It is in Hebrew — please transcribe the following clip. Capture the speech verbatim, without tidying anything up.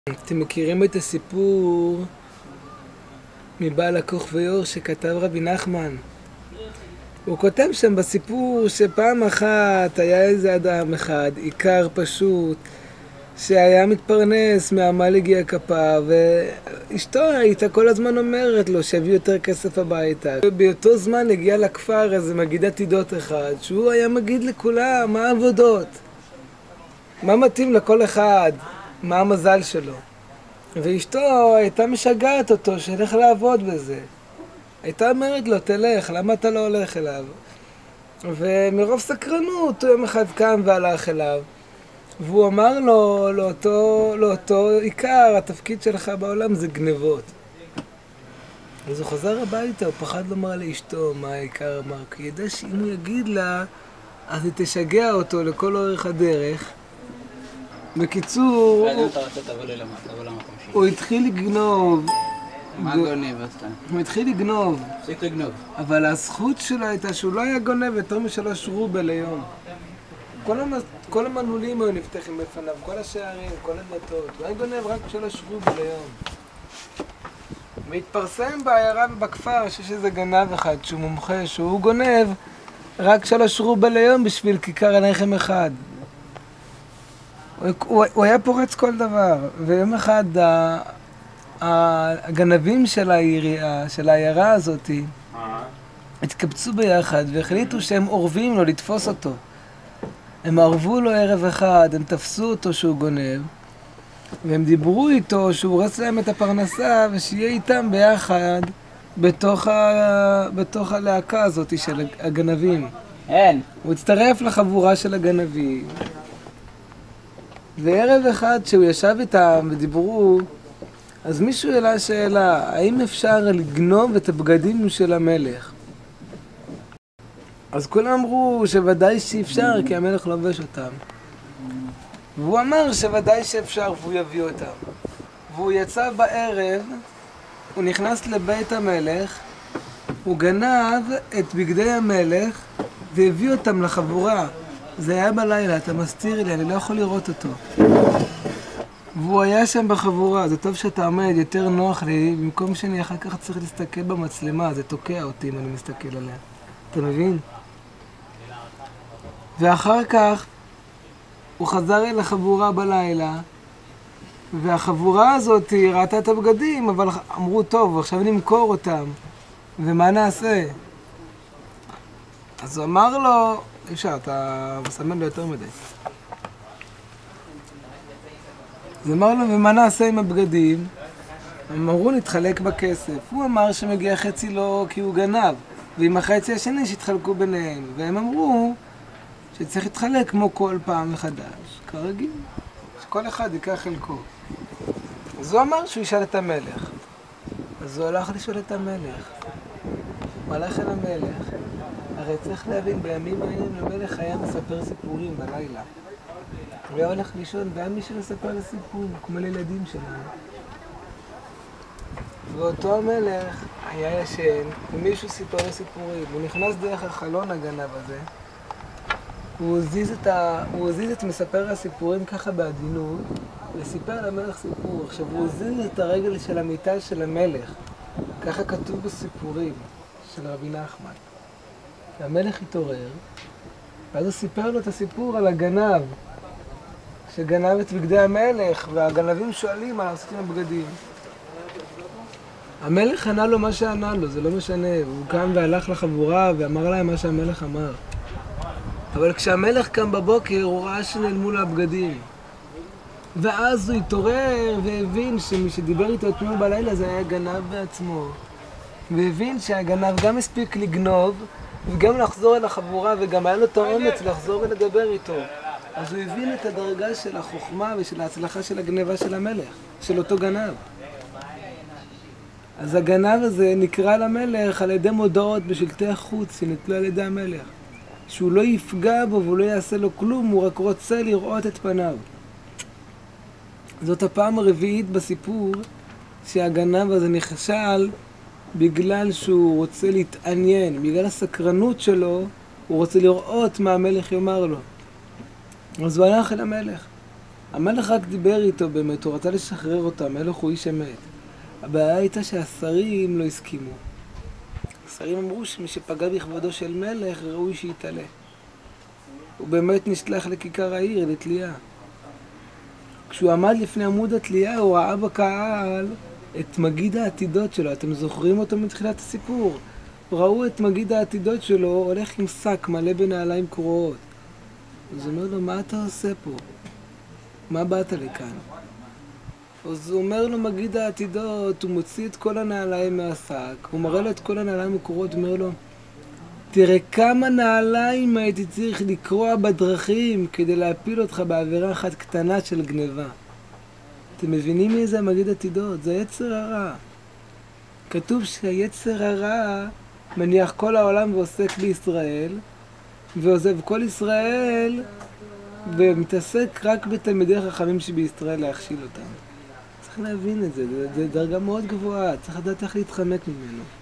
אתם מכירים את הסיפור מבעל הכוך ויור שכתב רבי נחמן? הוא כותב שם בסיפור שפעם אחת היה איזה אדם אחד, עיקר פשוט, שהיה מתפרנס מעמל הגיע כפה, ואשתו הייתה כל הזמן אומרת לו שיביא יותר כסף הביתה. ובאותו זמן הגיע לכפר איזה מגידת עידות אחד, שהוא היה מגיד לכולם מה העבודות, מה מתאים לכל אחד, מה המזל שלו. ואשתו הייתה משגעת אותו שילך לעבוד בזה. הייתה אומרת לו, תלך, למה אתה לא הולך אליו? ומרוב סקרנות הוא יום אחד קם והלך אליו. והוא אמר לו, לאותו, לאותו עיקר, התפקיד שלך בעולם זה גנבות. אז הוא חזר הביתה, הוא פחד לומר לאשתו מה העיקר אמר, כי ידע שאם הוא יגיד לה, אז היא תשגע אותו לכל אורך הדרך. בקיצור, הוא התחיל לגנוב. מה גונב אתה? הוא התחיל לגנוב. הפסיק לגנוב. אבל הזכות שלו הייתה שהוא לא היה גונב יותר משלוש רובל ליום. כל המנעולים היו נפתחים בפניו, כל השערים, כל הדלתות. הוא היה גונב רק שלוש רובל ליום. והתפרסם בעיירה ובכפר שיש איזה גנב אחד שהוא מומחה, שהוא גונב רק שלוש רובל ליום בשביל כיכר הלחם אחד. הוא, הוא היה פורץ כל דבר, ויום אחד הגנבים של העירייה, של העיירה הזאת, התקבצו ביחד והחליטו שהם עורבים לו לתפוס אותו. הם ערבו לו ערב אחד, הם תפסו אותו שהוא גונב, והם דיברו איתו שהוא רץ להם את הפרנסה ושיהיה איתם ביחד בתוך, ה... בתוך הלהקה הזאת של הגנבים. אין. הוא הצטרף לחבורה של הגנבים. וערב אחד שהוא ישב איתם ודיברו, אז מישהו העלה שאלה, האם אפשר לגנוב את הבגדים של המלך? אז כולם אמרו שוודאי שאפשר, כי המלך לובש אותם. והוא אמר שוודאי שאפשר, והוא יביא אותם. והוא יצא בערב, הוא נכנס לבית המלך, הוא גנב את בגדי המלך והביא אותם לחבורה. זה היה בלילה, אתה מסתיר לי, אני לא יכול לראות אותו. והוא היה שם בחבורה, זה טוב שאתה עומד, יותר נוח לי, במקום שאני אחר כך צריך להסתכל במצלמה, זה תוקע אותי אם אני מסתכל עליה. אתה מבין? ואחר כך הוא חזר אל החבורה בלילה, והחבורה הזאת ראתה את הבגדים, אבל אמרו, טוב, עכשיו נמכור אותם, ומה נעשה? אז הוא אמר לו, אפשר, אתה מסמן לו יותר מדי. אז אמר לו, ומה נעשה עם הבגדים? הם אמרו, נתחלק בכסף. הוא אמר שמגיע חצי לו כי הוא גנב, ועם החצי השני שהתחלקו ביניהם. והם אמרו שצריך להתחלק כמו כל פעם מחדש, כרגיל, שכל אחד ייקח חלקו. אז הוא אמר שהוא ישאל את המלך. אז הוא הלך לשאול את המלך. הוא הלך אל המלך. הרי צריך להבין, בימים האלה המלך היה מספר סיפורים בלילה. הוא היה הולך לישון, והיה מי שמספר לסיפור, כמו לילדים שלנו. ואותו המלך היה ישן, ומישהו סיפר לסיפורים. הוא נכנס דרך החלון הגנב הזה, הוא הזיז את, ה... הוא הזיז את מספר הסיפורים ככה בעדינות, וסיפר למלך סיפור. עכשיו הוא הזיז את הרגל של המיטה של המלך, ככה כתוב בסיפורים של רבי נחמן. והמלך התעורר, ואז הוא סיפר לו את הסיפור על הגנב, שגנב את בגדי המלך, והגנבים שואלים מה לעשות עם הבגדים. המלך ענה לו מה שענה לו, זה לא משנה, הוא קם והלך לחבורה ואמר להם מה שהמלך אמר. אבל כשהמלך קם בבוקר הוא ראה שנעלמו לו הבגדים. ואז הוא התעורר והבין שמי שדיבר איתו אתמול בלילה זה היה גנב בעצמו. והבין שהגנב גם הספיק לגנוב, וגם לחזור אל החבורה, וגם היה לו את האומץ לחזור ולדבר איתו. אז הוא הבין את הדרגה של החוכמה ושל ההצלחה של הגנבה של המלך, של אותו גנב. אז הגנב הזה נקרא למלך על ידי מודעות בשלטי החוץ שנתלו על ידי המלך. שהוא לא יפגע בו והוא לא יעשה לו כלום, הוא רק רוצה לראות את פניו. זאת הפעם הרביעית בסיפור שהגנב הזה נכשל בגלל שהוא רוצה להתעניין, בגלל הסקרנות שלו, הוא רוצה לראות מה המלך יאמר לו. אז הוא הלך אל המלך. המלך רק דיבר איתו באמת, הוא רצה לשחרר אותו, המלך הוא איש אמת. הבעיה הייתה שהשרים לא הסכימו. השרים אמרו שמי שפגע בכבודו של מלך ראוי שיתעלה. הוא באמת נשלח לכיכר העיר, לתלייה. כשהוא עמד לפני עמוד התלייה, הוא ראה בקהל את מגיד העתידות שלו. אתם זוכרים אותו מתחילת הסיפור? ראו את מגיד העתידות שלו הולך עם שק מלא בנעליים קרועות. אז הוא אומר לו, מה אתה עושה פה? מה באת לכאן? אז הוא אומר לו מגיד העתידות, הוא מוציא את כל הנעליים מהשק, הוא מראה לו את כל הנעליים הקרועות, הוא אומר לו, תראה כמה נעליים הייתי צריך לקרוע בדרכים כדי להפיל אותך בעבירה אחת קטנה של גניבה. אתם מבינים מי זה המגיד עתידות? זה יצר הרע. כתוב שהיצר הרע מניח כל העולם ועוסק בישראל, ועוזב כל ישראל ומתעסק רק בתלמידי חכמים שבישראל להכשיל אותם. צריך להבין את זה, זה, זה דרגה מאוד גבוהה, צריך לדעת איך להתחמק ממנו.